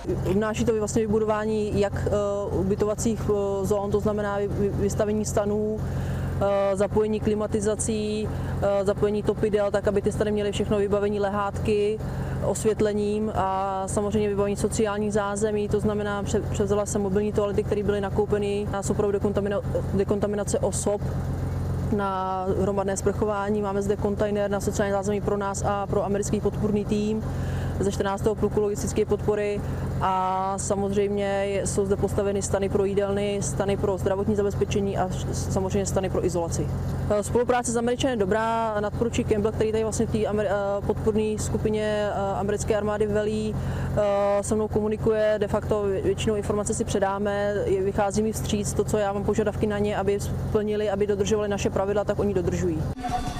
Obnáší to vlastně vybudování jak ubytovacích zón, to znamená vystavení stanů, zapojení klimatizací, zapojení topidel, tak aby ty stany měly všechno vybavení lehátky, osvětlením a samozřejmě vybavení sociálních zázemí, to znamená převzala jsem mobilní toalety, které byly nakoupeny na soupravu dekontaminace osob, na hromadné sprchování. Máme zde kontejner na sociální zázemí pro nás a pro americký podpůrný tým ze 14. pluku logistické podpory a samozřejmě jsou zde postaveny stany pro jídelny, stany pro zdravotní zabezpečení a samozřejmě stany pro izolaci. Spolupráce s Američany je dobrá. Nadporučík Campbell, který tady vlastně v té podpůrné skupině americké armády velí, se mnou komunikuje, de facto většinou informace si předáme, vychází mi vstříc to, co já mám požadavky na ně, aby splnili, aby dodržovali naše pravidla, tak oni dodržují.